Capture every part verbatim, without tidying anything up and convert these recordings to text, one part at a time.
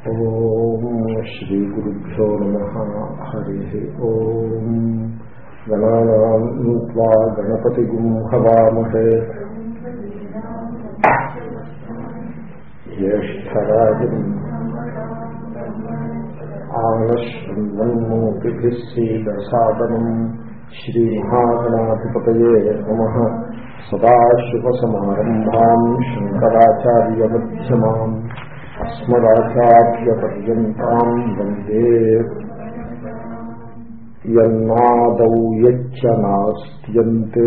ఓం శ్రీ గురుభ్యో నమః. హరి ఓం. గణానాం త్వా గణపతిగుం హవామహే. జ్యేష్ఠరాజం ఆనశృణ్వన్మోతిభిః సీదసాదనం. శ్రీమహాగణాధిపతయే నమః. సదాశివసమారంభాం శంకరాచార్యమధ్యమాం అస్మదాచార్యపర్యంతాం వందే. యన్నాదౌ యచ్చ నాస్త్యంతే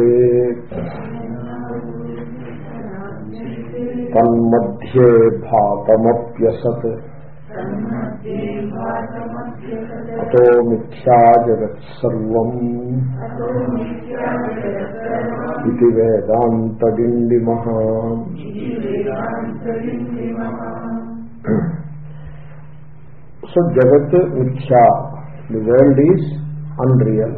తన్మధ్యే భాతమప్యసత్ అతో మిథ్యా జగత్సర్వం ఇది వేదాంతడిండిమః. So Jagat Mithya, the world is unreal.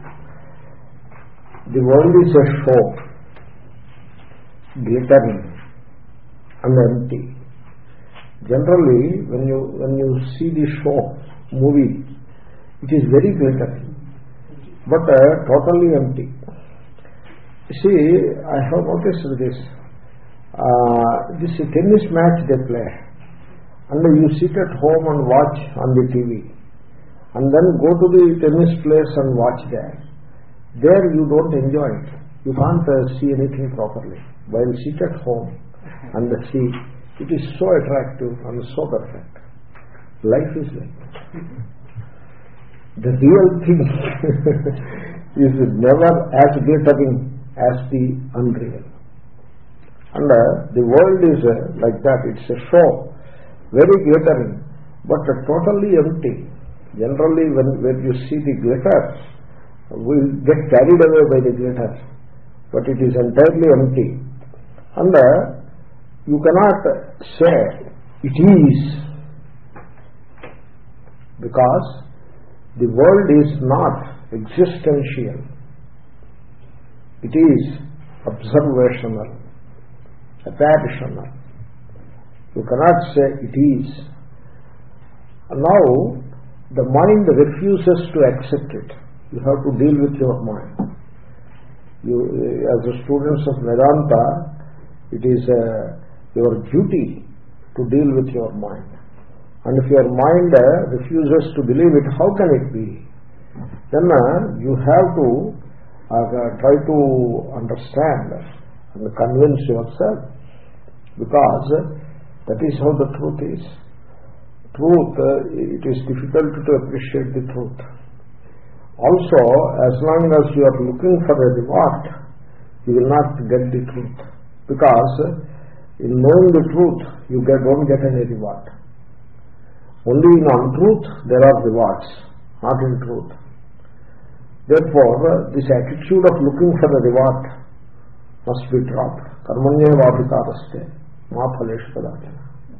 The world is a show, glittering and empty. Generally, when you when you see the show movie, it is very glittering, but uh, totally empty. See, I have noticed this. Uh, this tennis match they play, and you sit at home and watch on the T V, and then go to the tennis place and watch there. There you don't enjoy it. You can't uh, see anything properly. While sit at home and see, it is so attractive and so perfect. Life is like that. The real thing is never as glittering as the unreal. And uh, the world is uh, like that. It's a show, very glittering, but uh, totally empty. Generally, when, when you see the glitter, we get carried away by the glitter, but it is entirely empty. And uh, you cannot say it is, because the world is not existential. It is observational, apparitional. You cannot say it is. And now the mind refuses to accept it. You have to deal with your mind. You, as a students of Vedanta, it is uh, your duty to deal with your mind. And if your mind uh, refuses to believe it, how can it be? Then uh, you have to uh, try to understand and convince yourself, because uh, that is how the truth is. Truth, uh, it is difficult to appreciate the truth. Also, as long as you are looking for a reward, you will not get the truth, because uh, in knowing the truth, you get, don't get any reward. Only in untruth there are rewards, not in truth. Therefore, uh, this attitude of looking for the reward must be dropped. Karmanye vadhikaraste ma phaleshu kadachana.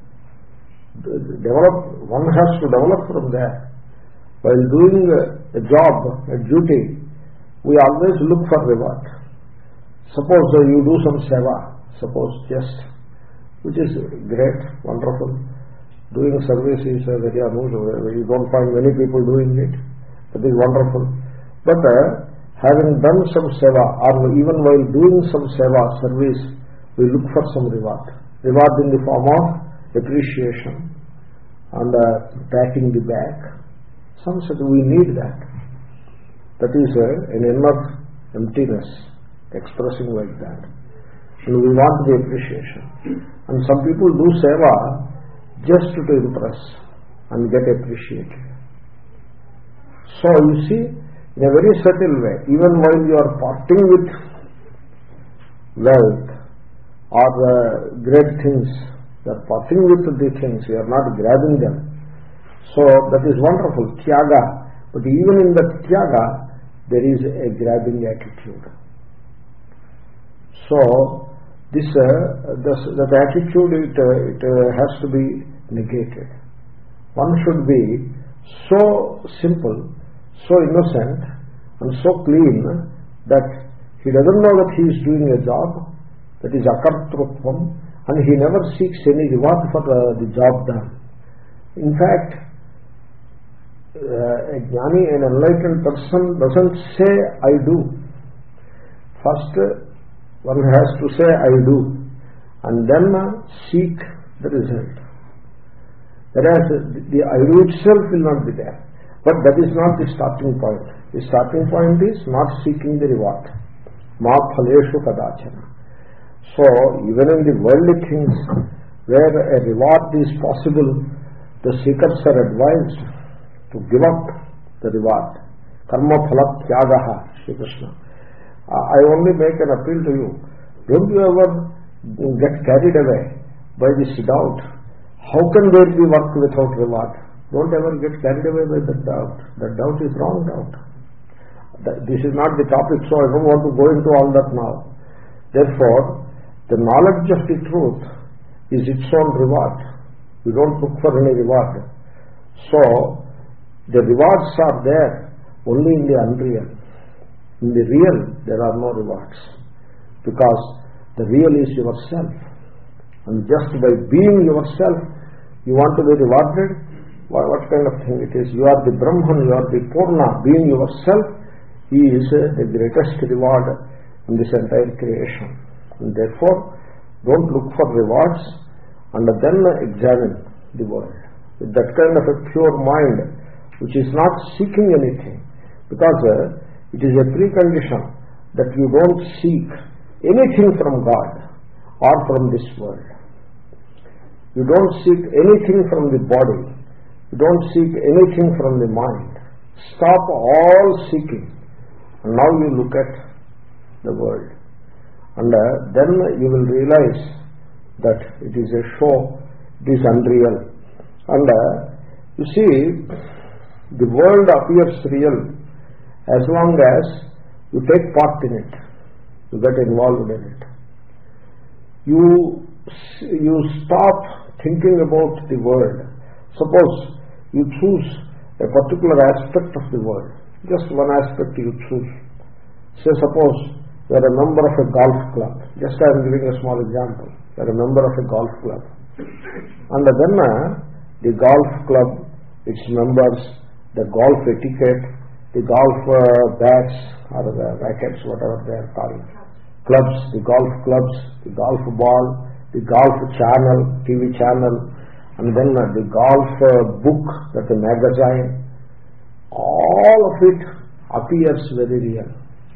Develop, one has to develop from there. While doing a job, a duty, we always look for reward. Suppose uh, you do some seva, suppose just, which is great, wonderful. Doing service is uh, very unusual. You don't find many people doing it. That is wonderful. But uh, having done some seva, or even while doing some seva, service, we look for some reward. Reward in the form of appreciation and uh, patting the back. Some said we need that. That is uh, an inner emptiness expressing like that. And we want the appreciation. And some people do seva just to impress and get appreciated. So you see, in a very subtle way, even while you are parting with wealth or uh, great things, you are parting with the things, you are not grabbing them. So that is wonderful, tyaga. But even in that tyaga, there is a grabbing attitude. So this, uh, this that attitude, it, uh, it uh, has to be negated. One should be so simple, so innocent and so clean that he doesn't know that he is doing a job, that is akartrutvam, and he never seeks any reward for uh, the job done. In fact, uh, a jnani, an enlightened person doesn't say I do. First one has to say I do and then seek the result. Whereas the I do itself will not be there. But that is not the starting point. The starting point is not seeking the reward. Ma phaleshu kadachana. So even in the worldly things where a reward is possible, the seekers are advised to give up the reward. Karma phala tyagaha, Sri Krishna. Uh, I only make an appeal to you. Don't you ever get carried away by this doubt? How can there be work without reward? Don't ever get carried away by that doubt. That doubt is wrong doubt. This is not the topic, so I don't want to go into all that now. Therefore, the knowledge of the truth is its own reward. We don't look for any reward. So, the rewards are there only in the unreal. In the real, there are no rewards. Because the real is yourself. And just by being yourself, you want to be rewarded? What, what kind of thing it is? You are the Brahman, you are the Purna. Being yourself is the greatest reward in this entire creation. And therefore, don't look for rewards and then examine the world. With that kind of a pure mind, which is not seeking anything. Because uh, it is a precondition that you don't seek anything from God or from this world. You don't seek anything from the body. You don't seek anything from the mind. Stop all seeking. And now you look at the world. And uh, then you will realize that it is a show, it is unreal. And uh, you see, the world appears real as long as you take part in it, you get involved in it. You, you stop thinking about the world. Suppose you choose a particular aspect of the world, just one aspect you choose. Say suppose you are a member of a golf club. Just I am giving a small example. You are a member of a golf club. And then uh, the golf club, its members, the golf etiquette, the golf uh, bats or the rackets, whatever they are called, clubs, the golf clubs, the golf ball, the golf channel, T V channel, and then uh, the golf uh, book, that the magazine, all of it appears very real.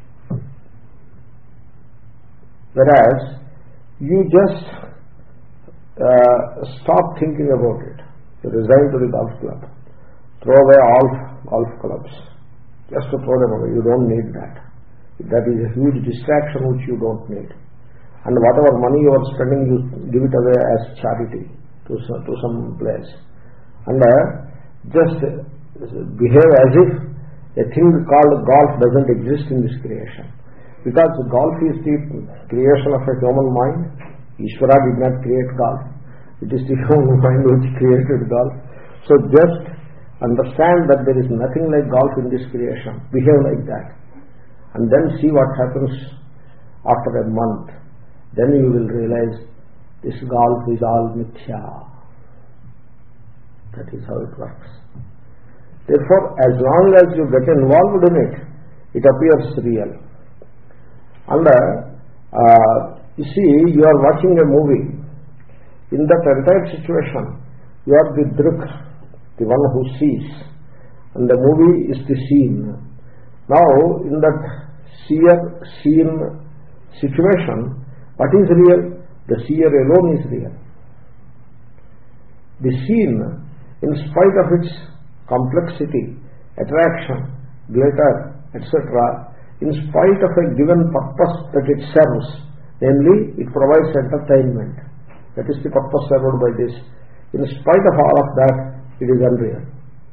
Whereas you just uh, stop thinking about it. You resign to the golf club. Throw away all golf clubs. Just to throw them away. You don't need that. That is a huge distraction which you don't need. And whatever money you are spending, you give it away as charity to some, to some place. And uh, just behave as if a thing called golf doesn't exist in this creation. Because golf is the creation of a human mind. Ishvara did not create golf. It is the human mind which created golf. So just understand that there is nothing like golf in this creation. Behave like that. And then see what happens after a month. Then you will realize this golf is all mithya. That is how it works. Therefore, as long as you get involved in it, it appears real. And uh, you see, you are watching a movie. In that entire situation, you are the drik, the one who sees, and the movie is the scene. Now, in that seer, seen situation, what is real? The seer alone is real. The scene, in spite of its complexity, attraction, glitter, et cetera, in spite of a given purpose that it serves, namely, it provides entertainment. That is the purpose served by this. In spite of all of that, it is unreal.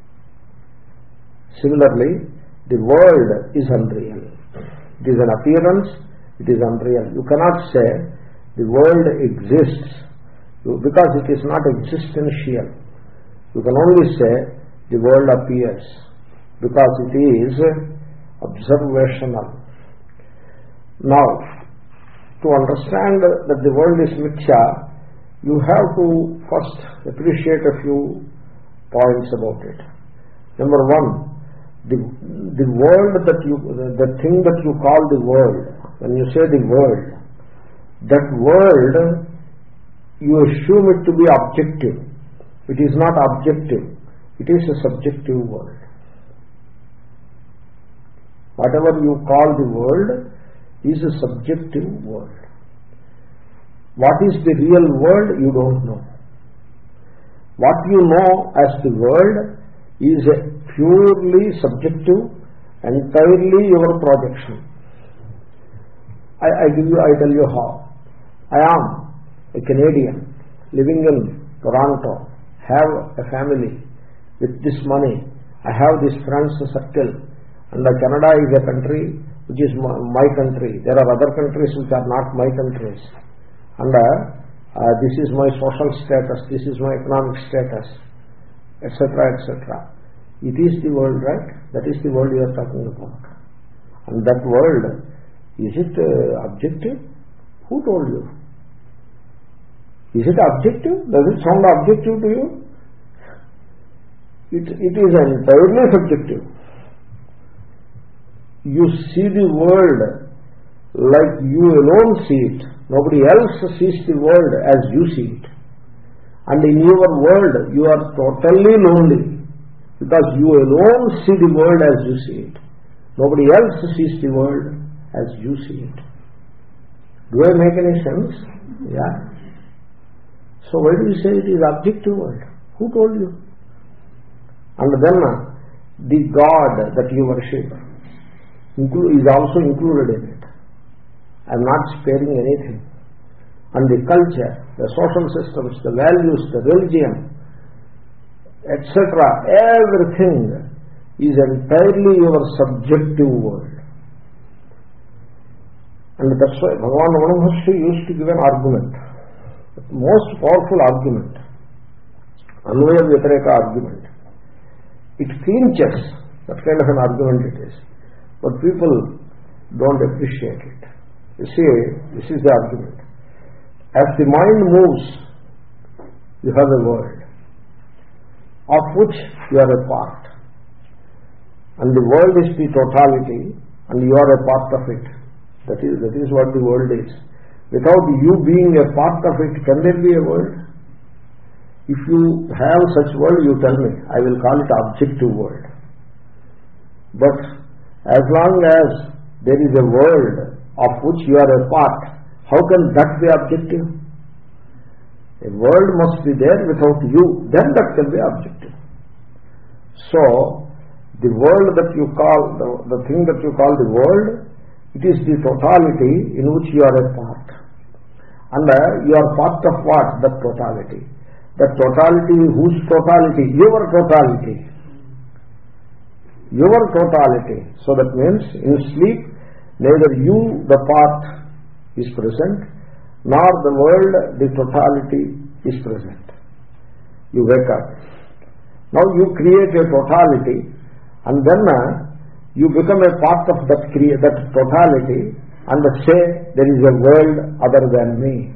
Similarly, the world is unreal. It is an appearance, it is unreal. You cannot say the world exists because it is not existential. You can only say the world appears because it is observational. Now, to understand that the world is mithya, you have to first appreciate a few points about it. Number one, the, the world that you, the, the thing that you call the world, when you say the world, that world, you assume it to be objective. It is not objective. It is a subjective world. Whatever you call the world is a subjective world. What is the real world, you don't know. What you know as the world is a purely subjective, entirely your projection. I, I give you, I tell you how. I am a Canadian living in Toronto, have a family with this money. I have this friends circle, and Canada is a country which is my country. There are other countries which are not my countries. And uh, uh, this is my social status, this is my economic status, et cetera, et cetera. It is the world, right? That is the world you are talking about. And that world, is it uh, objective? Who told you? Is it objective? Does it sound objective to you? It, it is entirely subjective. You see the world like you alone see it. Nobody else sees the world as you see it. And in your world, you are totally lonely because you alone see the world as you see it. Nobody else sees the world as you see it. Do I make any sense? Yeah. So why do you say it is objective world? Who told you? And then the God that you worship is also included in it. I am not sparing anything. And the culture, the social systems, the values, the religion, et cetera, everything is entirely your subjective world. And that's why Bhagavan Ramana Maharshi used to give an argument, the most powerful argument, Anvaya Vyatireka argument. It clinches, that kind of an argument it is. But people don't appreciate it. You see, this is the argument. As the mind moves, you have a world of which you are a part. And the world is the totality and you are a part of it. That is, that is what the world is. Without you being a part of it, can there be a world? If you have such world, you tell me. I will call it objective world. But as long as there is a world of which you are a part, how can that be objective? A world must be there without you, then that can be objective. So, the world that you call, the, the thing that you call the world, it is the totality in which you are a part. And uh, you are part of what? That totality. That totality, whose totality? Your totality. Your totality. So that means in sleep, neither you, the part, is present, nor the world, the totality, is present. You wake up. Now you create a totality, and then uh, you become a part of that, crea- that totality, and say there is a world other than me.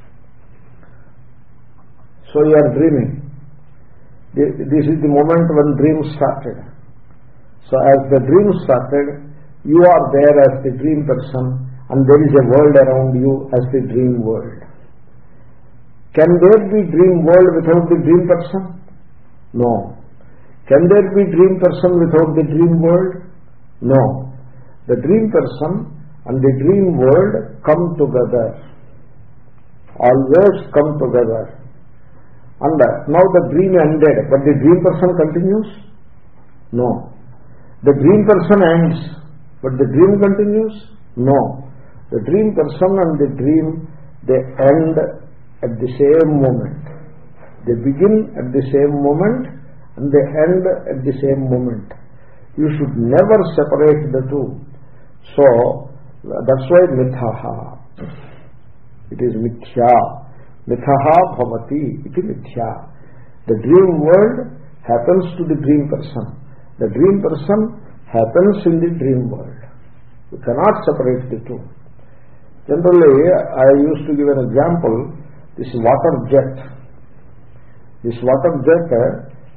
So you are dreaming. This is the moment when dreams started. So as the dream started, you are there as the dream person, and there is a world around you as the dream world. Can there be dream world without the dream person? No. Can there be dream person without the dream world? No. The dream person and the dream world come together. Always come together. And now the dream ended, but the dream person continues? No. The dream person ends, but the dream continues? No. The dream person and the dream, they end at the same moment. They begin at the same moment and they end at the same moment. You should never separate the two. So, that's why mithaha. It is mithya. Mithaha bhavati. It is mithya. The dream world happens to the dream person. The dream person happens in the dream world. You cannot separate the two. Generally, I used to give an example, this water jet. This water jet,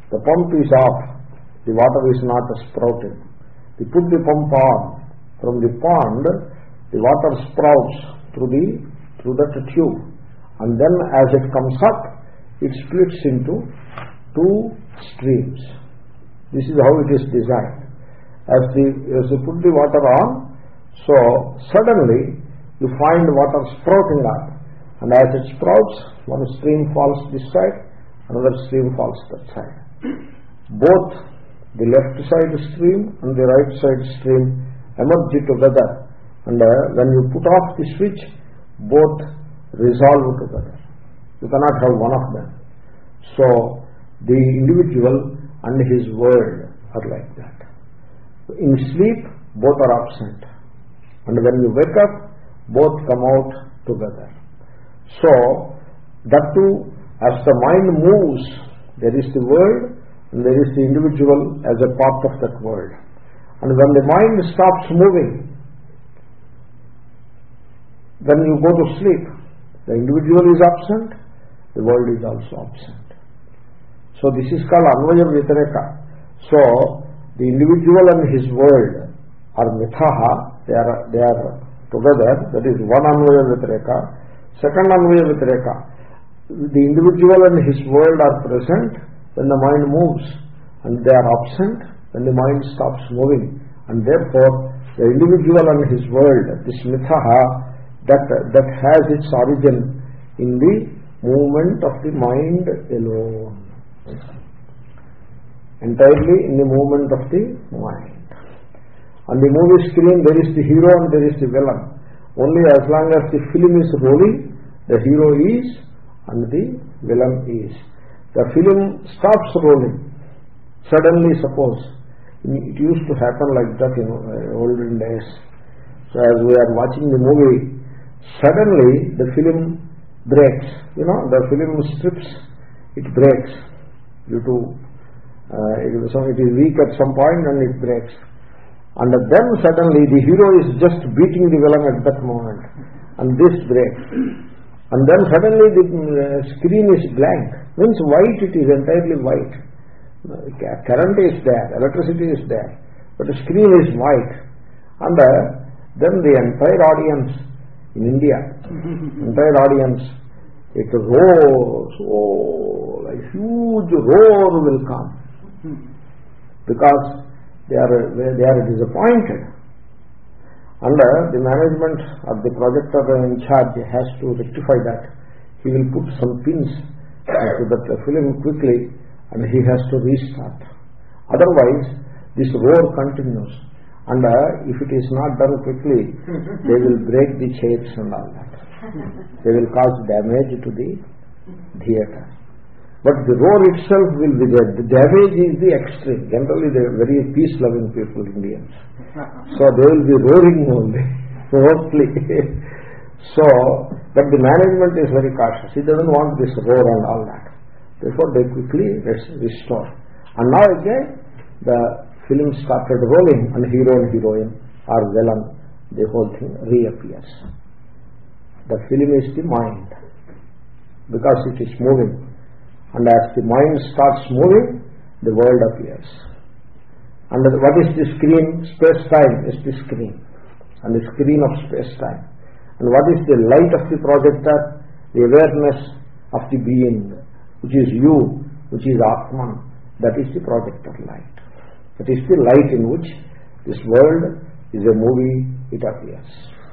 The pump is off. The water is not sprouting. You put the pump on. From the pond, the water sprouts through the through that tube, and then as it comes up, it splits into two streams. This is how it is designed. As the as you put the water on, so suddenly you find water sprouting up, and as it sprouts, one stream falls this side, another stream falls that side. Both the left side stream and the right side stream emerge together, and uh, when you put off the switch, both resolve together. You cannot have one of them. So the individual and his world are like that. In sleep, both are absent, and when you wake up, both come out together. So that too, as the mind moves, there is the world and there is the individual as a part of that world. And when the mind stops moving, then you go to sleep. The individual is absent, the world is also absent. So this is called Anvaya Vyatireka. So the individual and his world are mithaha, they are, they are together, that is one Anvaya Vyatireka. Second Anvaya Vyatireka, the individual and his world are present when the mind moves, and they are absent when the mind stops moving. And therefore the individual and his world, this mithaha, that, that has its origin in the movement of the mind alone. Entirely in the movement of the mind. On the movie screen there is the hero and there is the villain. Only as long as the film is rolling, the hero is and the villain is. The film stops rolling. Suddenly, suppose, it used to happen like that in olden days. So as we are watching the movie, suddenly the film breaks. You know, the film strips, it breaks due to uh, it, is, it is weak at some point and it breaks. And then suddenly the hero is just beating the villain at that moment, and this breaks. And then suddenly the uh, screen is blank. Means white, it is entirely white. Current is there, electricity is there, but the screen is white. And uh, then the entire audience in India, entire audience, it roars, oh, a huge roar will come. Because they are, they are disappointed. And uh, the management of the projector in charge has to rectify that. He will put some pins into that film quickly, and he has to restart. Otherwise, this roar continues. And uh, if it is not done quickly, they will break the chairs and all that. They will cause damage to the theatre. But the roar itself will be there. The damage is the extreme. Generally, they are very peace-loving people, Indians. So they will be roaring only, mostly. So, but the management is very cautious. He doesn't want this roar and all that. Therefore, they quickly restore. And now again, the film started rolling, and hero and heroine or villain, the whole thing reappears. The film is the mind, because it is moving. And as the mind starts moving, the world appears. And what is the screen? Space-time is the screen, and the screen of space-time. And what is the light of the projector? The awareness of the being, which is you, which is Atman. That is the projector light. That is the light in which this world is a movie, it appears.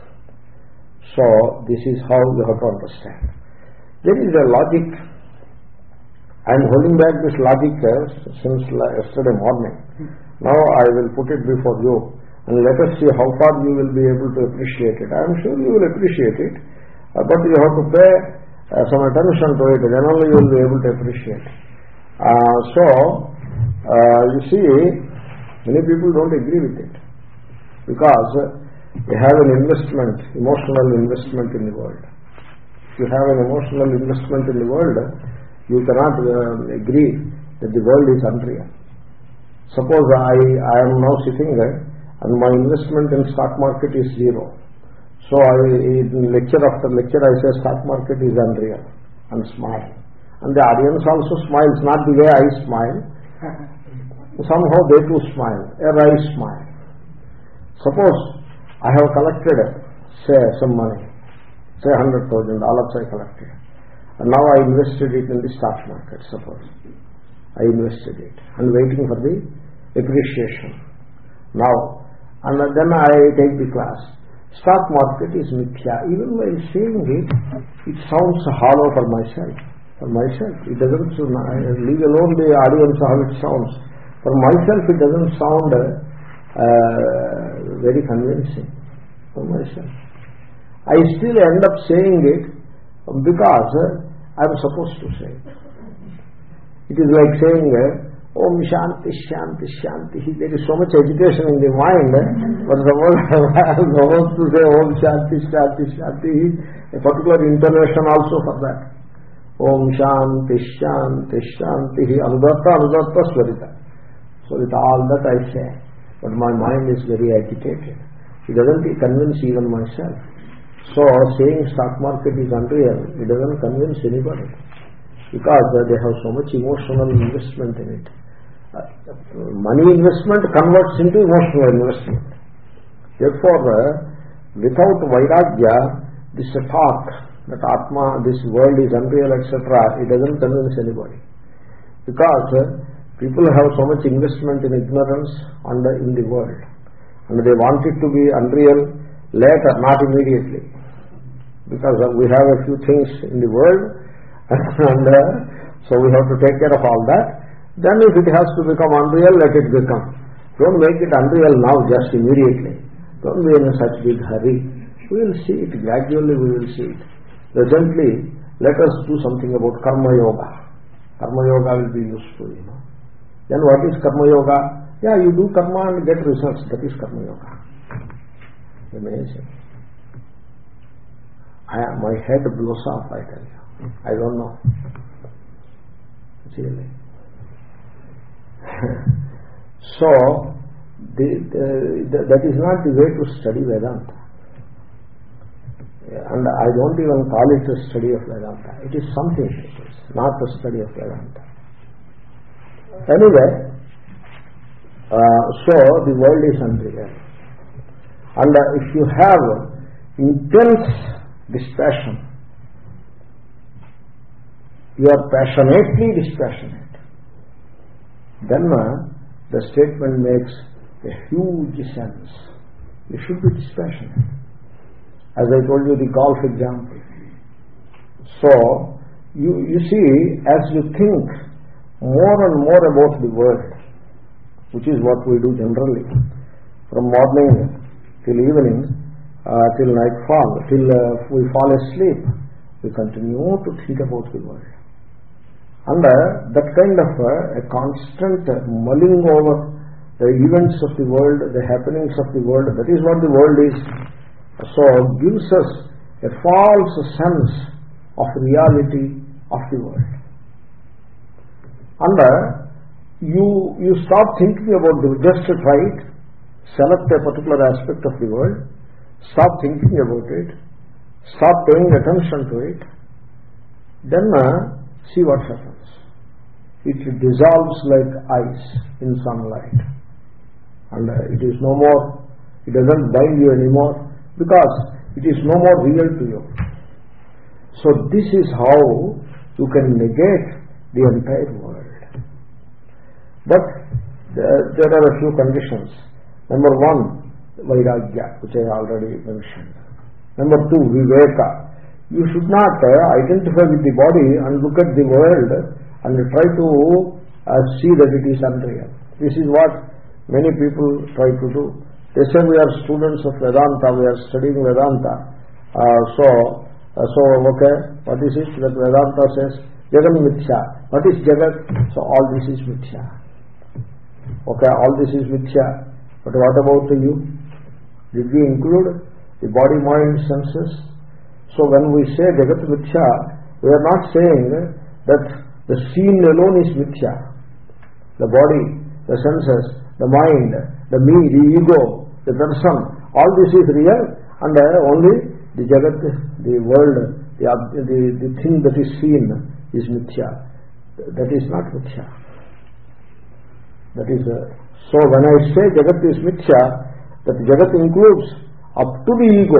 So this is how you have to understand. There is a logic. I am holding back this logic uh, since yesterday morning. Now I will put it before you, and let us see how far you will be able to appreciate it. I am sure you will appreciate it, uh, but you have to pay uh, some attention to it, then only you will be able to appreciate. Uh, so, uh, you see, many people don't agree with it, because they have an investment, emotional investment in the world. If you have an emotional investment in the world, you cannot uh, agree that the world is unreal. Suppose I, I am now sitting there and my investment in stock market is zero. So I, in lecture after lecture I say stock market is unreal and smile. And the audience also smiles, not the way I smile, Somehow they too smile, a wry smile. Suppose I have collected, say, some money, say one hundred thousand dollars I collected, and now I invested it in the stock market, suppose. I invested it, and waiting for the appreciation. Now, and then I take the class. Stock market is mithya. Even while saying it, it sounds hollow for myself. For myself, it doesn't, leave alone the audience how it sounds. For myself, it doesn't sound uh, very convincing. For myself, I still end up saying it because uh, I am supposed to say it. It is like saying, uh, Om Shanti, Shanti, Shanti. There is so much agitation in the mind, but suppose I am supposed to say Om Shanti, Shanti, Shanti, a particular intonation also for that. Om Shanti, Shanti, Shanti, Anudatta, Anudatta, Swarita. So with all that I say, but my mind is very agitated. It doesn't convince even myself. So saying stock market is unreal, it doesn't convince anybody. Because they have so much emotional investment in it. Uh, money investment converts into emotional investment. Therefore, uh, without Vairagya, this talk, that Atma, this world is unreal, et cetera, it doesn't convince anybody. Because uh, people have so much investment in ignorance and uh, in the world. And they want it to be unreal later, not immediately. Because uh, we have a few things in the world, and uh, so we have to take care of all that. Then if it has to become unreal, let it become. Don't make it unreal now, just immediately. Don't be in such big hurry. We will see it, gradually we will see it. Presently, let us do something about Karma Yoga. Karma Yoga will be useful, you know. Then what is Karma Yoga? Yeah, you do karma and get results. That is Karma Yoga. Amazing. I, my head blows off, I tell you. I don't know. Really. So, the, the, the, that is not the way to study Vedanta. And I don't even call it a study of Vedanta. It is something. It is not a study of Vedanta. Anyway, uh, so the world is unreal. And uh, if you have intense dispassion, you are passionately dispassionate, then uh, the statement makes a huge sense. You should be dispassionate. As I told you the golf example. So, you, you see, as you think more and more about the world, which is what we do generally, from morning till evening, uh, till nightfall, till uh, we fall asleep, we continue to think about the world. And uh, that kind of uh, a constant uh, mulling over the events of the world, the happenings of the world, that is what the world is. So gives us a false sense of reality of the world. And uh, you, you stop thinking about the, just try it, select a particular aspect of the world, stop thinking about it, stop paying attention to it, then uh, see what happens. It dissolves like ice in sunlight. And uh, it is no more, it doesn't bind you anymore, because it is no more real to you. So this is how you can negate the entire world. But there, there are a few conditions. Number one, Vairagya, which I already mentioned. Number two, Viveka. You should not uh, identify with the body and look at the world and try to uh, see that it is unreal. This is what many people try to do. They say we are students of Vedanta, we are studying Vedanta. Uh, so, uh, so okay, what is it that Vedanta says? Jagat Mithya. What is Jagat? So all this is Mithya. Okay, all this is Mithya. But what about you? Did we include the body, mind, senses? So when we say Jagat Mithya, we are not saying that the seen alone is Mithya. The body, the senses, the mind, the me, the ego, the person, all this is real, and uh, only the Jagat, the world, the, the, the thing that is seen is Mithya. That is not Mithya. That is, uh, so when I say Jagat is Mithya, that Jagat includes up to the ego.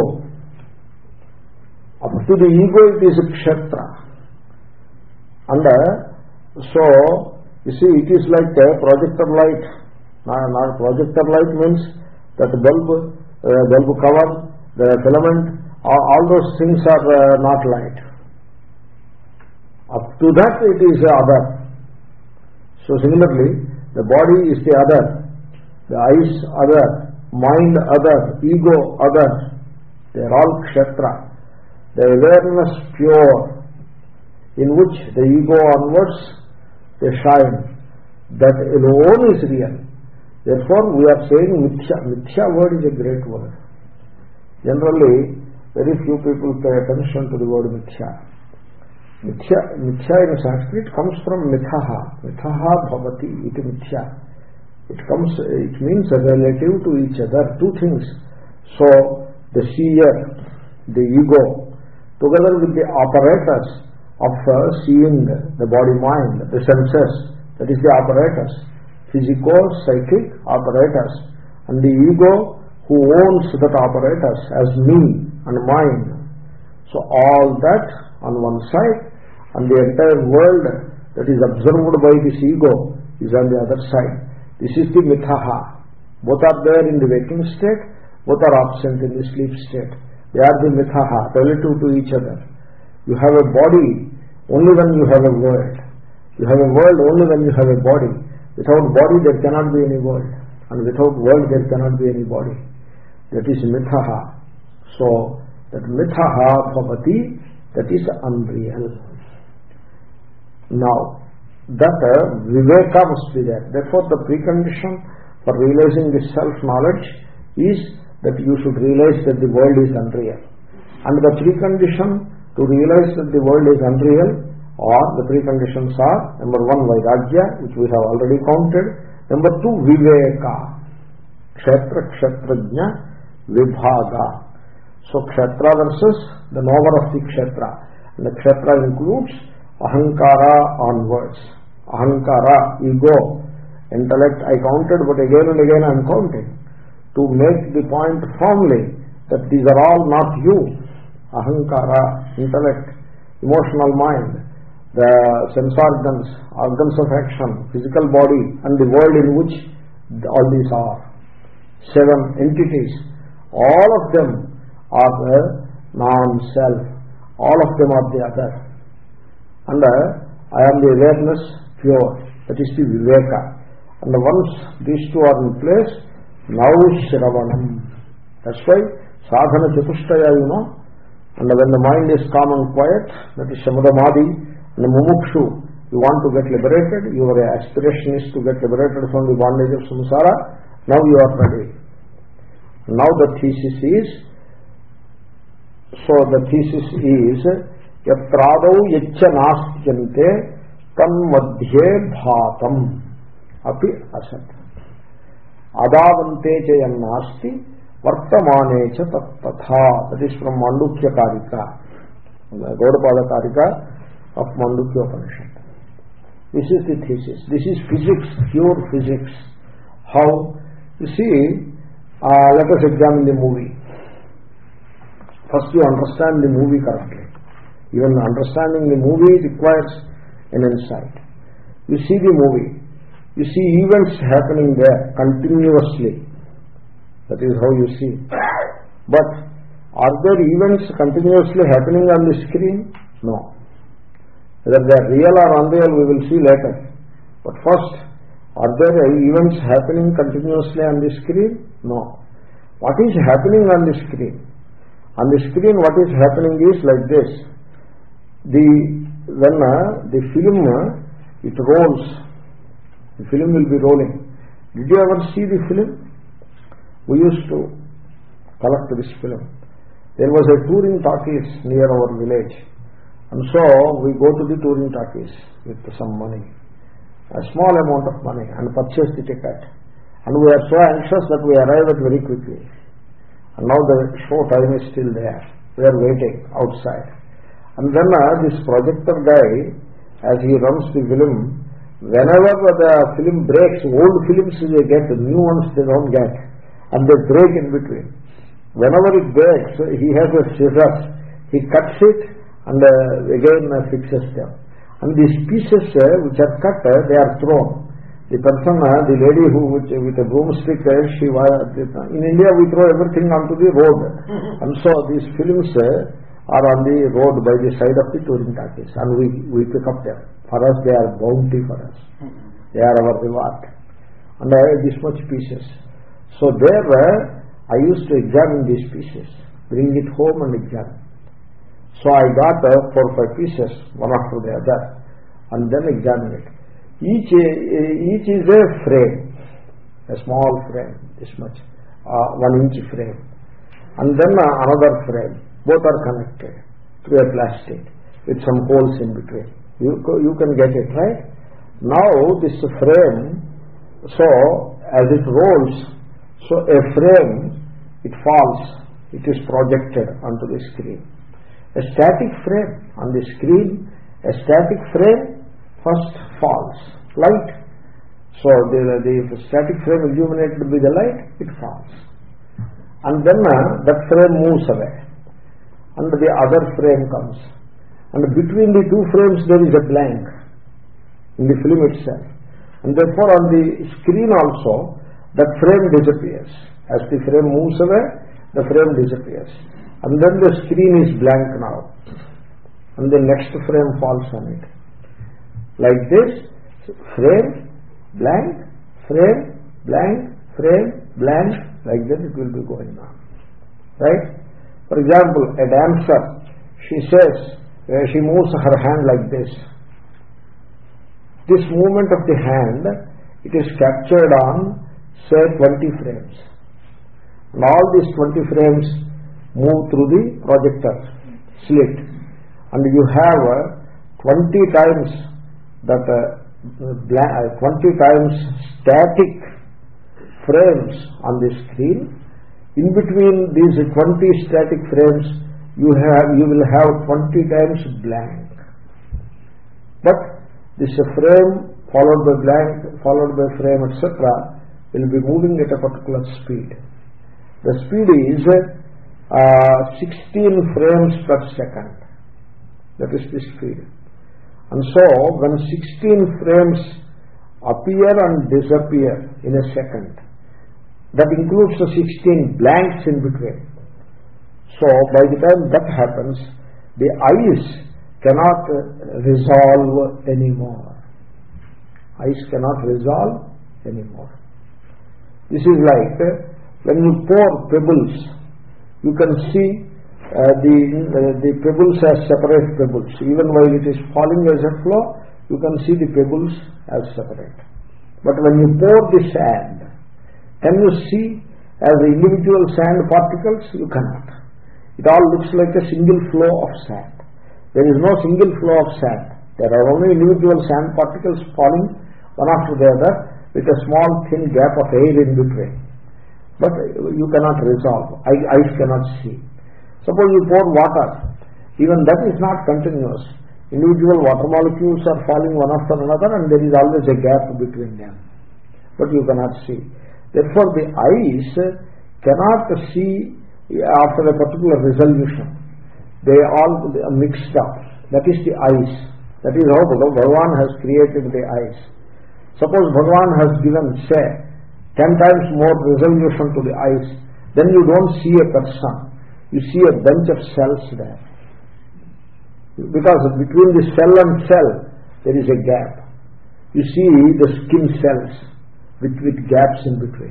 Up to the ego it is Kshetra. And uh, so, you see, it is like a projector light. Not, not projector light means that the bulb, uh, bulb cover, the filament, all, all those things are uh, not light. Up to that it is other. So similarly, the body is the other, the eyes other, mind other, ego other. They are all Kshetra. The awareness pure, in which the ego onwards they shine, that alone is real. Therefore we are saying Mithya. Mithya word is a great word. Generally, very few people pay attention to the word Mithya. Mithya, mithya in Sanskrit comes from mithaha. Mithaha bhavati, iti mithya. It comes, it means relative to each other, two things. So, the seer, the ego, together with the apparatus of uh, seeing the body-mind, the senses, that is the apparatus, physico-psychic apparatus, and the ego who owns that apparatus as me and mine. So all that on one side, and the entire world that is observed by this ego is on the other side. This is the mithaha. Both are there in the waking state, both are absent in the sleep state. They are the mithaha, relative to each other. You have a body only when you have a world. You have a world only when you have a body. Without body there cannot be any world, and without world there cannot be any body. That is mithaha. So that mithaha bhavati, that is unreal. Now, that uh, viveka must be there. Therefore, the precondition for realizing this self-knowledge is that you should realize that the world is unreal. And the precondition to realize that the world is unreal, or the preconditions are, number one, vairagya, which we have already counted. Number two, viveka. Kshetra, kshetrajna, vibhaga. So, kshetra versus the knower of the kshetra. And the kshetra includes ahankara onwards. Ahankara, ego, intellect, I counted, but again and again I am counting. To make the point firmly that these are all not you. Ahankara, intellect, emotional mind, the sense organs, organs of action, physical body, and the world in which all these are. Seven entities. All of them are the non-self. All of them are the other. And uh, I am the awareness pure. That is the viveka. And once these two are in place, now shravanam. That's why sadhana chatushtaya, you know. And when the mind is calm and quiet, that is shamadamadi. And the mumukshu, you want to get liberated, your aspiration is to get liberated from the bondage of samsara. Now you are ready. Now the thesis is, so the thesis is, yatradau yaccha nastyante tanmadhye bhatam api asat adavante cha yannasti vartamane cha tattatha. That is from Mandukya Karika, Gaudapada Karika of Mandukya Upanishad. This is the thesis. This is physics, pure physics. How? You see, uh, let us examine the movie. First you understand the movie correctly. Even understanding the movie requires an insight. You see the movie. You see events happening there continuously. That is how you see. But are there events continuously happening on the screen? No. Whether they are real or unreal we will see later. But first, are there events happening continuously on the screen? No. What is happening on the screen? On the screen what is happening is like this. The when uh, the film uh, it rolls, the film will be rolling. Did you ever see the film? We used to collect this film. There was a touring talkies near our village, and so we go to the touring talkies with some money, a small amount of money, and purchase the ticket. And we are so anxious that we arrive at very quickly. And now the show time is still there. We are waiting outside. And then uh, this projector guy, as he runs the film, Whenever the film breaks, old films they get, new ones they don't get, and they break in between. Whenever it breaks, he has a scissors, he cuts it and uh, again uh, fixes them. And these pieces uh, which are cut, uh, they are thrown. The person, uh, the lady who with, with a broomstick, uh, she uh, in India we throw everything onto the road, and so these films uh, are on the road by the side of the touring talkies, and we we pick up them. For us, they are bounty for us. They are our reward. And I have this much pieces. So there, uh, I used to examine these pieces, bring it home and examine. So I got uh, four or five pieces, one after the other, and then examine it. Each, uh, each is a frame, a small frame, this much, uh, one inch frame. And then uh, another frame. Both are connected through a plastic with some holes in between. You, you can get it, right? Now this frame, so as it rolls, so a frame, it falls, it is projected onto the screen. A static frame on the screen, a static frame first falls, light. So the, the, the static frame illuminated by the light, it falls. And then uh, that frame moves away, and the other frame comes. And between the two frames there is a blank in the film itself. And therefore on the screen also, that frame disappears. As the frame moves away, the frame disappears. And then the screen is blank now. And the next frame falls on it. Like this, frame, blank, frame, blank, frame, blank, like that it will be going on. Right? For example, a dancer, she says, uh, she moves her hand like this. This movement of the hand, it is captured on, say, twenty frames. And all these twenty frames move through the projector slit. And you have uh, twenty times that uh, uh, twenty times static frames on the screen. In between these twenty static frames, you have you will have twenty times blank. But this frame followed by blank, followed by frame, et cetera, will be moving at a particular speed. The speed is uh, sixteen frames per second. That is the speed. And so, when sixteen frames appear and disappear in a second, that includes the sixteen blanks in between. So, by the time that happens, the eyes cannot resolve anymore. Eyes cannot resolve anymore. This is like uh, when you pour pebbles, you can see uh, the, uh, the pebbles as separate pebbles. Even while it is falling as a flow, you can see the pebbles as separate. But when you pour the sand, can you see as individual sand particles? You cannot. It all looks like a single flow of sand. There is no single flow of sand. There are only individual sand particles falling one after the other with a small thin gap of air in between. But you cannot resolve. Eyes cannot see. Suppose you pour water. Even that is not continuous. Individual water molecules are falling one after another, and there is always a gap between them. But you cannot see. Therefore, the eyes cannot see after a particular resolution. They all are mixed up. That is the eyes. That is how Bhagavan has created the eyes. Suppose Bhagavan has given, say, ten times more resolution to the eyes, then you don't see a person. You see a bunch of cells there. Because between the cell and cell, there is a gap. You see the skin cells with, with gaps in between.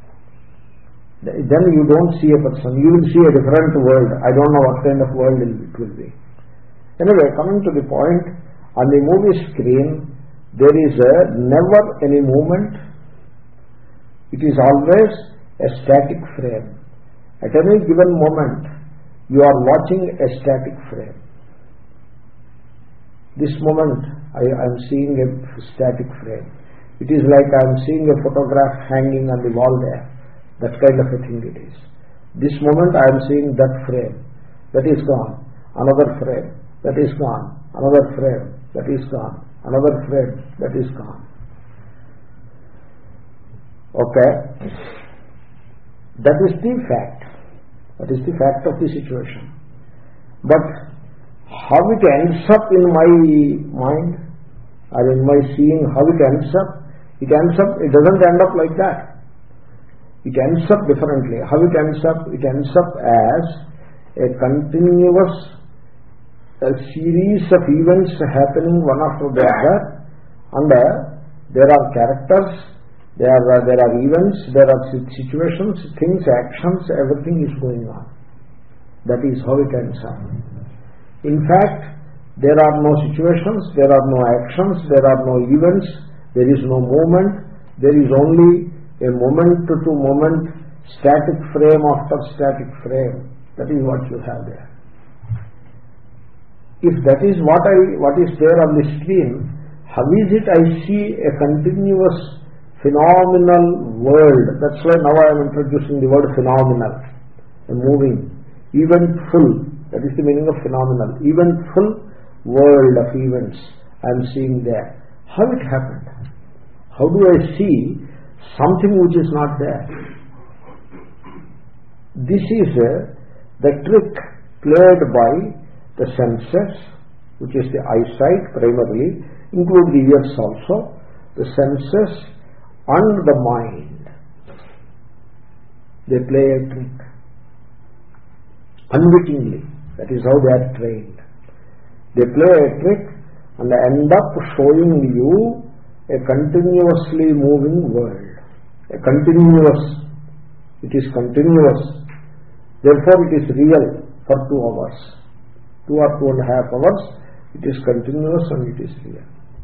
Then you don't see a person. You will see a different world. I don't know what kind of world it will be. Anyway, coming to the point, on the movie screen, there is a never any movement. It is always a static frame. At any given moment, you are watching a static frame. This moment, I am seeing a static frame. It is like I am seeing a photograph hanging on the wall there. That kind of a thing it is. This moment I am seeing that frame. That is gone. Another frame. That is gone. Another frame. That is gone. another frame, that is gone. Okay? That is the fact. That is the fact of the situation. But how it ends up in my mind or in my seeing, how it ends up, it ends up, it doesn't end up like that. It ends up differently. How it ends up? It ends up as a continuous a series of events happening one after the other, and uh, there are characters, there are, uh, there are events, there are situations, things, actions, everything is going on. That is how it ends up. In fact, there are no situations, there are no actions, there are no events, there is no movement, there is only a moment to moment, static frame after static frame. That is what you have there. If that is what I what is there on the screen, how is it I see a continuous phenomenal world? That's why now I am introducing the word phenomenal, a moving, eventful. That is the meaning of phenomenal. Eventful world of events I am seeing there. How it happened? How do I see something which is not there? This is uh, the trick played by the senses, which is the eyesight primarily, include the ears also, the senses and the mind. They play a trick unwittingly. That is how they are trained. They play a trick and end up showing you a continuously moving world. A continuous. It is continuous. Therefore it is real for two hours. Two or two and a half hours, it is continuous and it is real.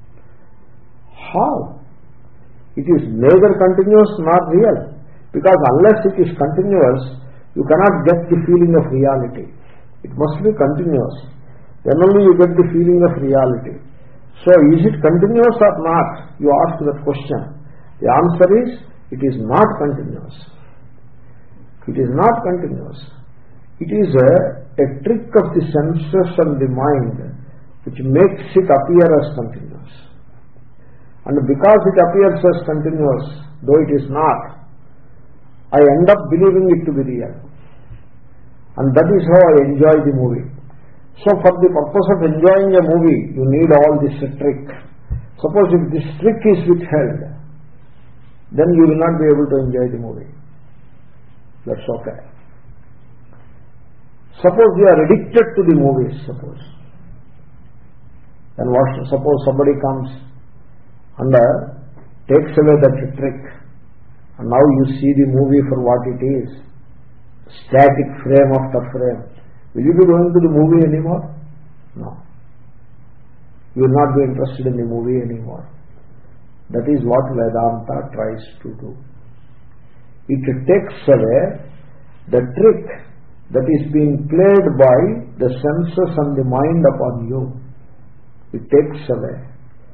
How? It is neither continuous nor real. Because unless it is continuous, you cannot get the feeling of reality. It must be continuous. Then only you get the feeling of reality. So is it continuous or not? You ask that question. The answer is, it is not continuous. It is not continuous. It is a, a trick of the senses and the mind which makes it appear as continuous. And because it appears as continuous, though it is not, I end up believing it to be real. And that is how I enjoy the movie. So for the purpose of enjoying a movie, you need all this trick. Suppose if this trick is withheld, then you will not be able to enjoy the movie. That's okay. Suppose you are addicted to the movies, suppose. And what, suppose somebody comes and uh, takes away that trick, and now you see the movie for what it is, static frame after frame. Will you be going to the movie anymore? No. You will not be interested in the movie anymore. That is what Vedanta tries to do. It takes away the trick that is being played by the senses and the mind upon you. It takes away.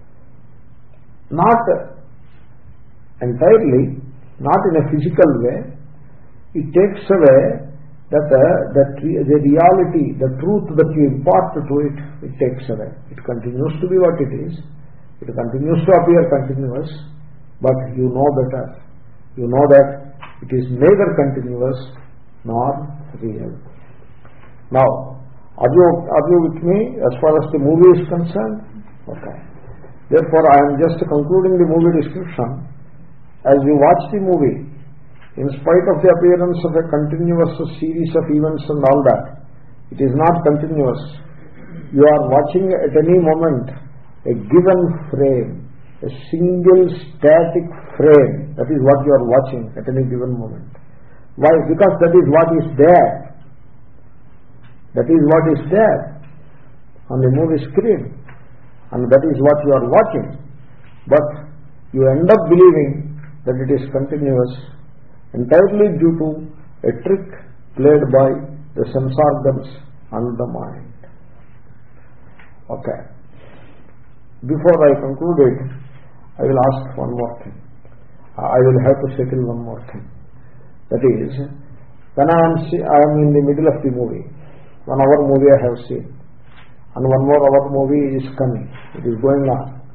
Not entirely, not in a physical way. It takes away that uh, that re- the reality, the truth that you impart to it, it takes away. It continues to be what it is. It continues to appear continuous, but you know better. You know that it is neither continuous nor real. Now, are you, are you with me as far as the movie is concerned? Okay. Therefore, I am just concluding the movie description. As you watch the movie, in spite of the appearance of a continuous series of events and all that, it is not continuous. You are watching at any moment a given frame, a single static frame. That is what you are watching at any given moment. Why? Because that is what is there. That is what is there on the movie screen. And that is what you are watching. But you end up believing that it is continuous entirely due to a trick played by the sense organs and the mind. Okay. Before I conclude it, I will ask one more thing. I will have to settle one more thing. That is, when I am, see, I am in the middle of the movie, one hour movie I have seen, and one more hour movie is coming, it is going on.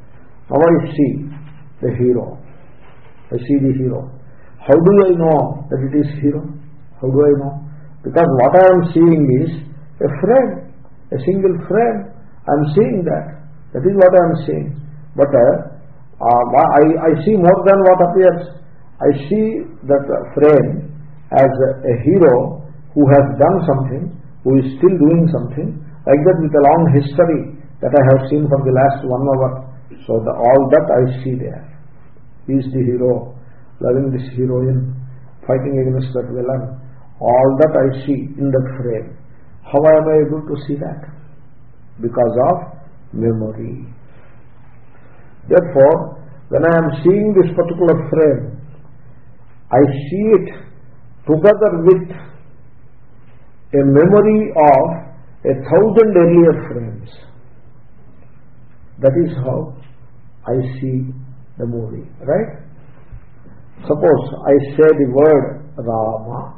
Now I see the hero. I see the hero. How do I know that it is hero? How do I know? Because what I am seeing is a frame, a single frame. I am seeing that. That is what I am seeing. But uh, uh, I, I see more than what appears. I see that frame as a, a hero who has done something, who is still doing something, like that, with a long history that I have seen for the last one hour. So the, all that I see there. He is the hero, loving this heroine, fighting against that villain. All that I see in that frame. How am I able to see that? Because of memory. Therefore, when I am seeing this particular frame, I see it together with a memory of a thousand earlier frames. That is how I see the movie, right? Suppose I say the word Rama.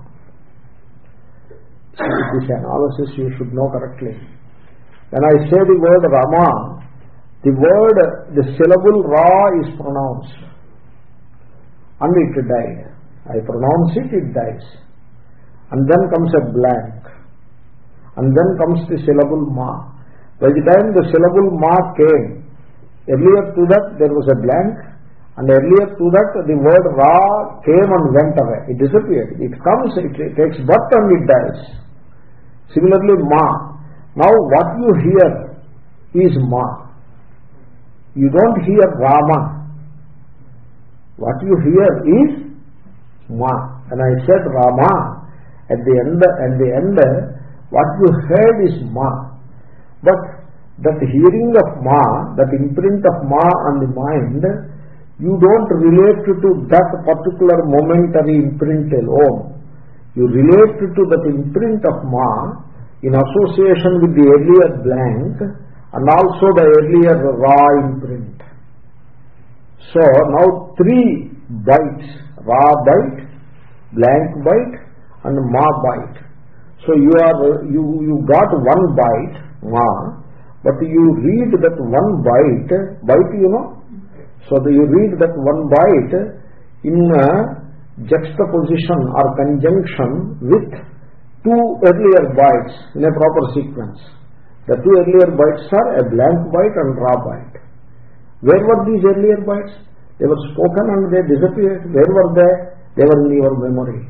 This analysis you should know correctly. When I say the word Rama, the word, the syllable Ra is pronounced, and it died. I pronounce it, it dies. And then comes a blank. And then comes the syllable Ma. By the time the syllable Ma came, earlier to that there was a blank, and earlier to that the word Ra came and went away. It disappeared. It comes, it, it takes birth and it dies. Similarly, Ma. Now what you hear is Ma. You don't hear Rama. What you hear is Ma. And I said Rama, at the end, at the end, what you heard is Ma. But that hearing of Ma, that imprint of Ma on the mind, you don't relate to that particular momentary imprint alone. You relate to that imprint of Ma in association with the earlier blank and also the earlier Ra imprint. So now three bites, Ra bite, blank bite and Ma bite. So you are you you got one bite, Ma, but you read that one bite, bite you know, so that you read that one bite in a juxtaposition or conjunction with two earlier bites in a proper sequence. The two earlier bites are a blank bite and Ra bite. Where were these earlier bites? They were spoken and they disappeared. Where were they? They were in your memory.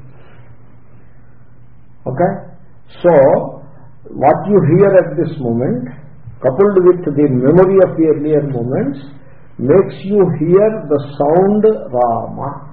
Okay? So, what you hear at this moment, coupled with the memory of the earlier moments, makes you hear the sound Rama.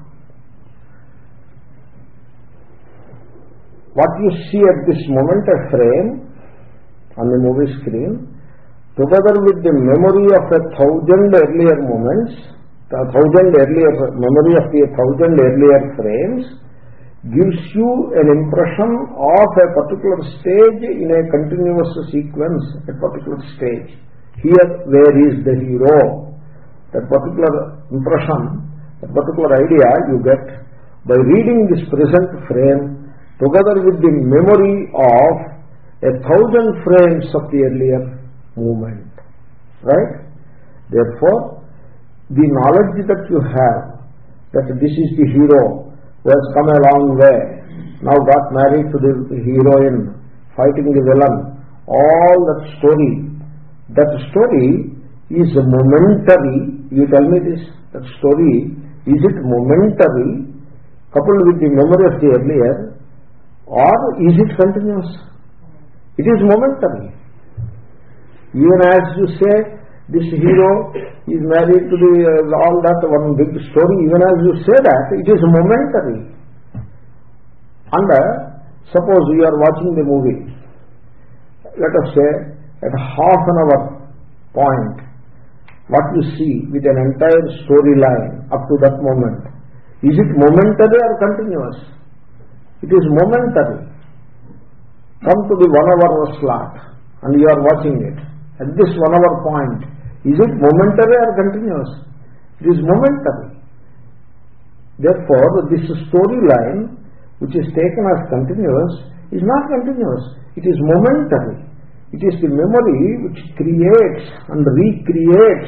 What you see at this moment, a frame on the movie screen, together with the memory of a thousand earlier moments, a thousand earlier memory of the thousand earlier frames, gives you an impression of a particular stage in a continuous sequence, a particular stage. Here, where is the hero? That particular impression, that particular idea you get by reading this present frame together with the memory of a thousand frames of the earlier movement. Right? Therefore, the knowledge that you have, that this is the hero who has come a long way, now got married to the heroine, fighting the villain, all that story, that story is momentary. You tell me this, that story, is it momentary, coupled with the memory of the earlier, or is it continuous? It is momentary. Even as you say, this hero is married to the uh, all that one big story, even as you say that, it is momentary. And uh, suppose you are watching the movie, let us say at half an hour point, what you see with an entire storyline up to that moment, is it momentary or continuous? It is momentary. Come to the one hour slot and you are watching it. At this one hour point, is it momentary or continuous? It is momentary. Therefore, this storyline, which is taken as continuous, is not continuous. It is momentary. It is the memory which creates and recreates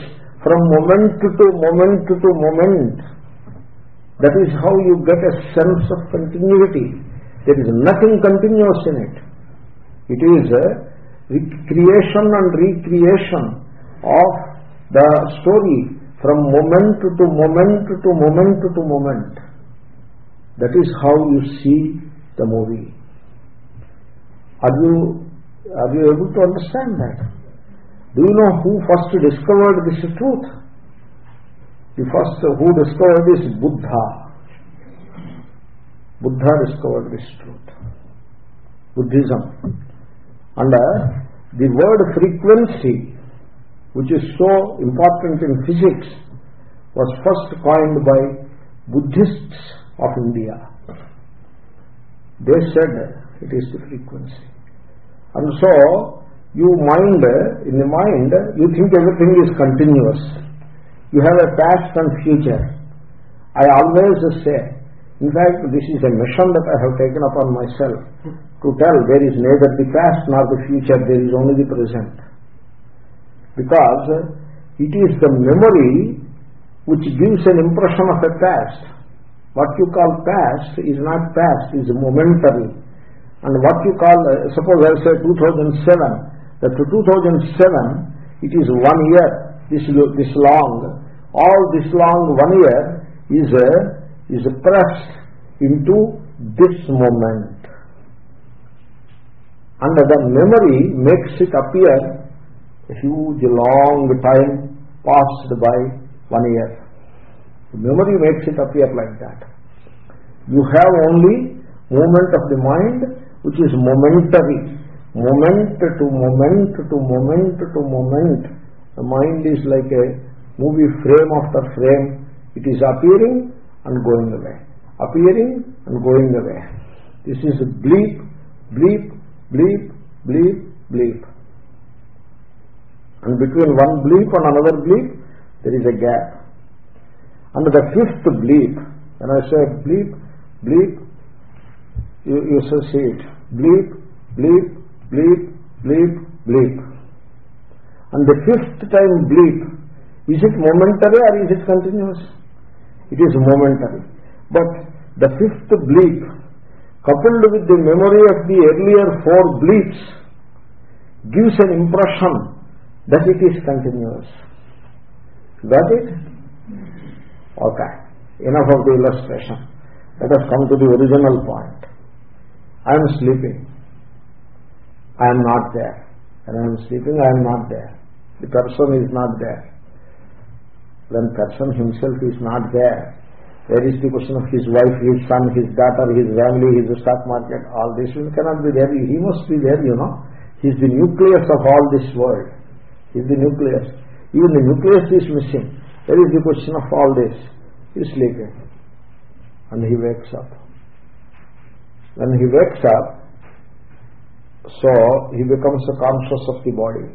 from moment to moment to moment. That is how you get a sense of continuity. There is nothing continuous in it. It is a creation and recreation of the story from moment to moment to moment to moment. That is how you see the movie. Are you, are you able to understand that? Do you know who first discovered this truth? The first who discovered is Buddha. Buddha discovered this truth. Buddhism. And uh, the word frequency, which is so important in physics, was first coined by Buddhists of India. They said it is the frequency. And so, you mind, in the mind, you think everything is continuous. You have a past and future. I always say, in fact, this is a mission that I have taken upon myself to tell there is neither the past nor the future, there is only the present. Because it is the memory which gives an impression of a past. What you call past is not past, is momentary. And what you call, uh, suppose I say two thousand seven, that to two thousand seven, it is one year, this, this long. All this long one year is, uh, is pressed into this moment. And the memory makes it appear a huge long time passed by one year. The memory makes it appear like that. You have only movement of the mind which is momentary. Moment to moment to moment to moment. The mind is like a movie frame after frame. It is appearing and going away. Appearing and going away. This is a bleep, bleep, bleep, bleep, bleep. And between one bleep and another bleep, there is a gap. And the fifth bleep, when I say bleep, bleep, you, you shall see it. Bleep, bleep, bleep, bleep, bleep. And the fifth time bleep, is it momentary or is it continuous? It is momentary. But the fifth bleep, coupled with the memory of the earlier four bleeps, gives an impression that it is continuous. Got it? Okay. Enough of the illustration. Let us come to the original point. I am sleeping. I am not there. When I am sleeping, I am not there. The person is not there. When person himself is not there, where is the question of his wife, his son, his daughter, his family, his stock market? All this cannot be there. He must be there, you know. He is the nucleus of all this world. He is the nucleus. Even the nucleus is missing. Where is the question of all this? He is sleeping. And he wakes up. When he wakes up, so he becomes conscious of the body.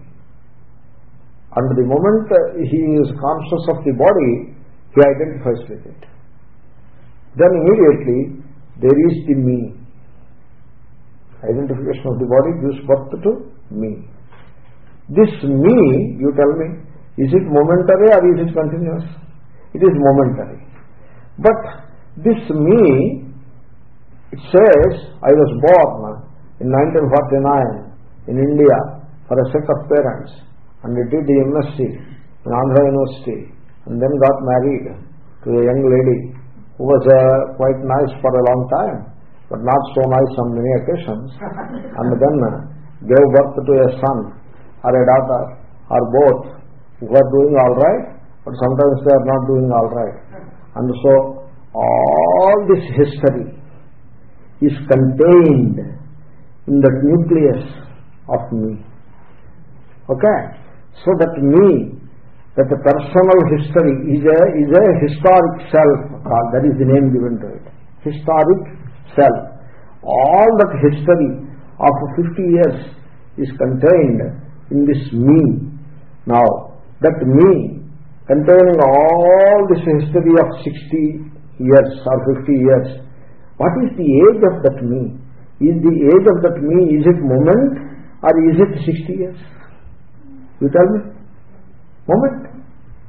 And the moment he is conscious of the body, he identifies with it. Then immediately there is the me. Identification of the body gives birth to me. This me, you tell me, is it momentary or is it continuous? It is momentary. But this me, it says, I was born in nineteen forty-nine in India for a set of parents, and I did the M S c in Andhra University, and then got married to a young lady who was uh, quite nice for a long time, but not so nice on many occasions, and then uh, gave birth to a son or a daughter or both who are doing all right, but sometimes they are not doing all right. And so all this history is contained in the nucleus of me. Okay? So that me, that the personal history is a, is a historic self, that is the name given to it. Historic self. All that history of fifty years is contained in this me. Now, that me, containing all this history of sixty years or fifty years, what is the age of that me? Is the age of that me, is it moment or is it sixty years? You tell me. Moment.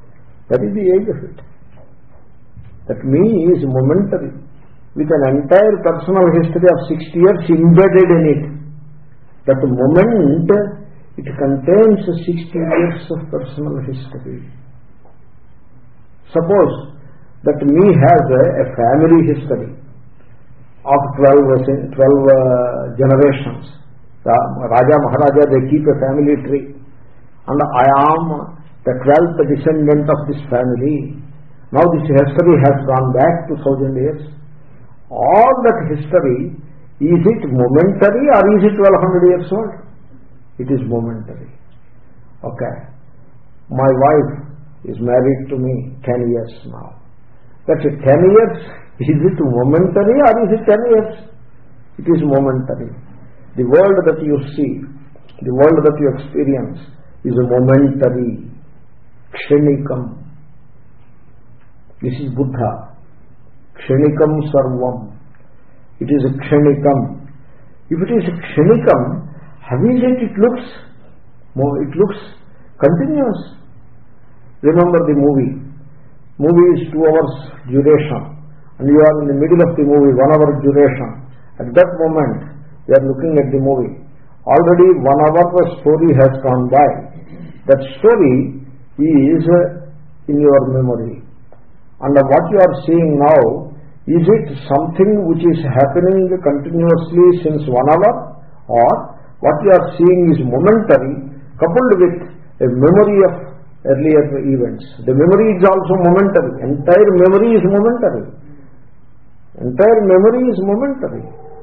That is the age of it. That me is momentary, with an entire personal history of sixty years embedded in it. That moment, it contains sixty years of personal history. Suppose that me has a, a family history of twelve, twelve uh, generations. Raja, Maharaja, they keep a family tree. And I am the twelfth descendant of this family. Now this history has gone back to thousand years. All that history, is it momentary or is it twelve hundred years old? It is momentary. Okay. My wife is married to me ten years now. That's it, ten years. Is it momentary or is it ten years? It is momentary. The world that you see, the world that you experience is momentary. Kshenikam. This is Buddha. Kshenikam sarvam. It is a kshenikam. If it is a kshenikam, how is it it looks? It looks continuous. Remember the movie. Movie is two hours duration. And you are in the middle of the movie, one hour duration. At that moment, you are looking at the movie. Already one hour the story has gone by. That story is in your memory. And what you are seeing now, is it something which is happening continuously since one hour? Or what you are seeing is momentary, coupled with a memory of earlier events. The memory is also momentary. Entire memory is momentary. Entire memory is momentary.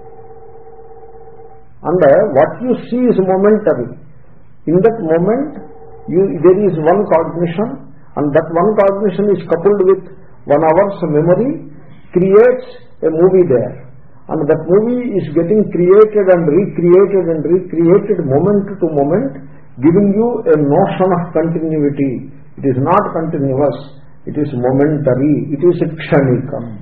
And uh, what you see is momentary. In that moment, you, there is one cognition, and that one cognition is coupled with one hour's memory, creates a movie there. And that movie is getting created and recreated and recreated moment to moment, giving you a notion of continuity. It is not continuous. It is momentary. It is a kshanikam.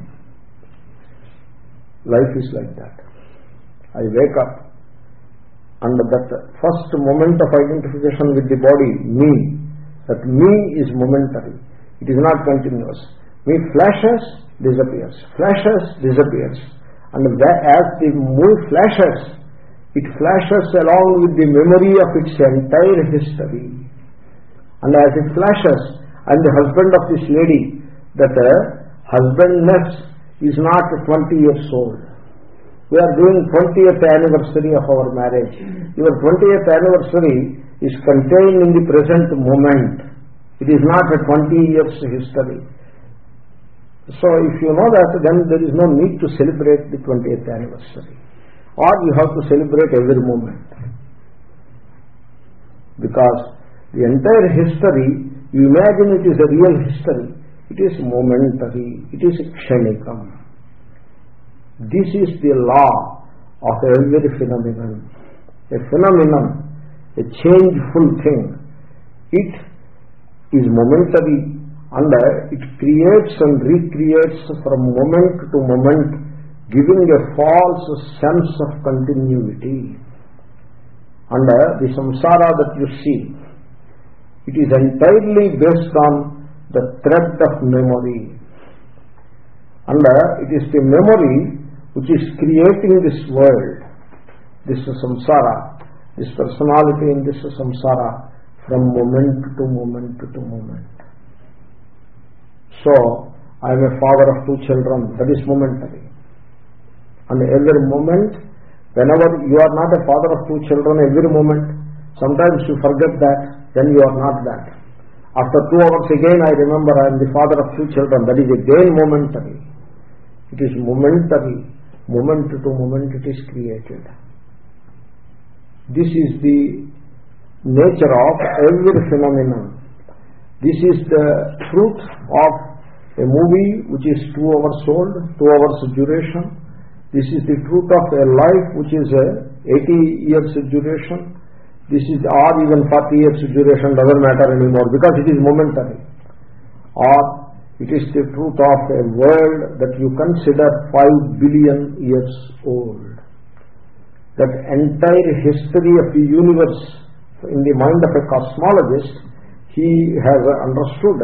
Life is like that. I wake up, and that first moment of identification with the body, me, that me is momentary. It is not continuous. Me flashes, disappears. Flashes, disappears. And as the movie flashes, it flashes along with the memory of its entire history. And as it flashes, I am the husband of this lady, that uh, husbandness is not twenty years old. We are doing twentieth anniversary of our marriage. Your twentieth anniversary is contained in the present moment. It is not a twenty years history. So if you know that, then there is no need to celebrate the twentieth anniversary. Or you have to celebrate every moment. Because the entire history, you imagine it is a real history. It is momentary. It is kshanikam. This is the law of every phenomenon. A phenomenon, a changeful thing, it is momentary, and it creates and recreates from moment to moment, giving a false sense of continuity. And the samsara that you see, it is entirely based on the thread of memory. And it is the memory which is creating this world, this samsara, this personality in this samsara, from moment to moment to moment. So, I am a father of two children, that is momentary. And every moment, whenever you are not a father of two children, every moment, sometimes you forget that, then you are not that. After two hours again I remember I am the father of two children, that is again momentary. It is momentary. Moment to moment it is created. This is the nature of every phenomenon. This is the truth of a movie which is two hours old, two hours duration. This is the truth of a life which is a eighty years duration. This is, or even forty years duration, doesn't matter anymore because it is momentary. Or it is the truth of a world that you consider five billion years old. That entire history of the universe in the mind of a cosmologist, he has understood.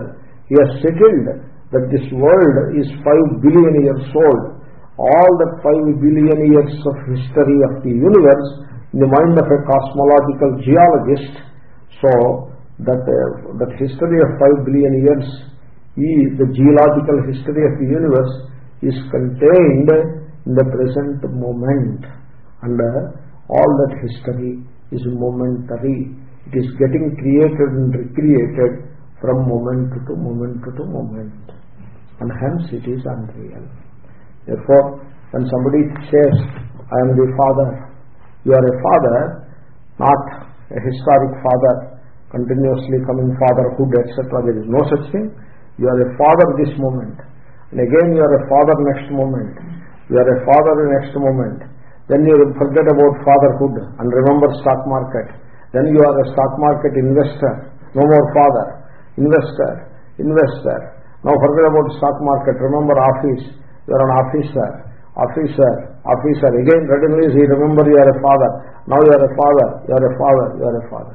He has settled that this world is five billion years old. All that five billion years of history of the universe in the mind of a cosmological geologist. So that uh, that history of five billion years is the geological history of the universe is contained in the present moment, and uh, all that history is momentary. It is getting created and recreated from moment to moment to moment, and hence it is unreal. Therefore, when somebody says, I am the father, you are a father, not a historic father, continuously coming fatherhood, et cetera. There is no such thing. You are a father this moment, and again you are a father next moment. You are a father next moment. Then you forget about fatherhood and remember stock market. Then you are a stock market investor. No more father. Investor. Investor. Now forget about stock market. Remember office. You are an officer. Officer. Officer. Again suddenly you remember you are a father. Now you are a father. You are a father. You are a father.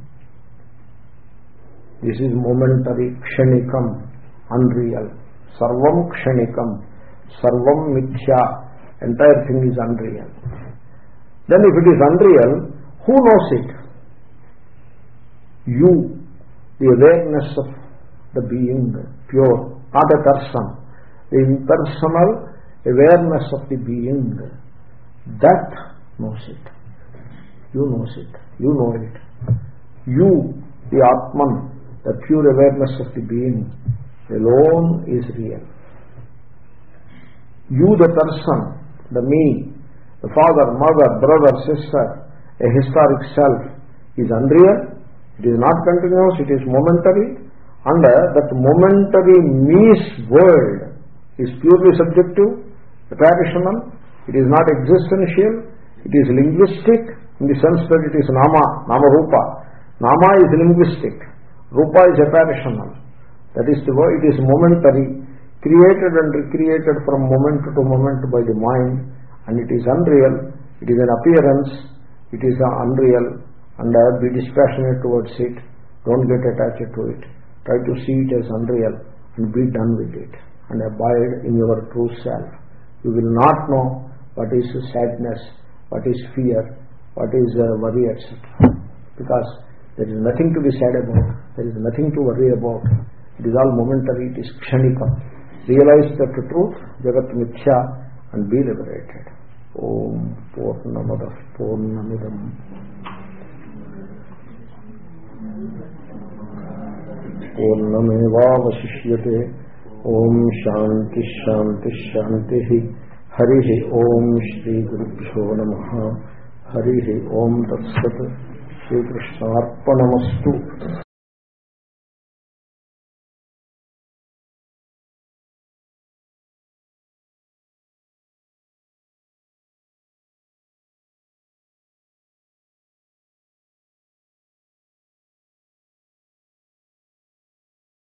This is momentary, kshanikam, unreal. Sarvam kshanikam, sarvam mithya. Entire thing is unreal. Then if it is unreal, who knows it? You, the awareness of the being, pure, not a person. The impersonal awareness of the being, that knows it. You knows it. You know it. You, the Atman, the pure awareness of the being, alone is real. You, the person, the me, the father, mother, brother, sister, a historic self, is unreal. It is not continuous, it is momentary, and that momentary me's world is purely subjective, apparitional, it is not existential, it is linguistic in the sense that it is nama, nama rupa. Nama is linguistic, rupa is apparitional. That is the word, it is momentary, created and recreated from moment to moment by the mind, and it is unreal, it is an appearance, it is unreal, and uh, be dispassionate towards it, don't get attached to it, try to see it as unreal and be done with it, and abide in your true self. You will not know what is sadness, what is fear, what is uh, worry, et cetera. Because there is nothing to be sad about, there is nothing to worry about. It is all momentary, it is kshanika. Realize that the truth, jagat mithya, and be liberated. Om Purnamada Purnamidam Purnamevavasishyate. Om Shanti Shanti Shanti. Harihi Om Shri Gurubhyo Namaha. Harihi Om Tat Sat. Shri Krishnarpanamastu.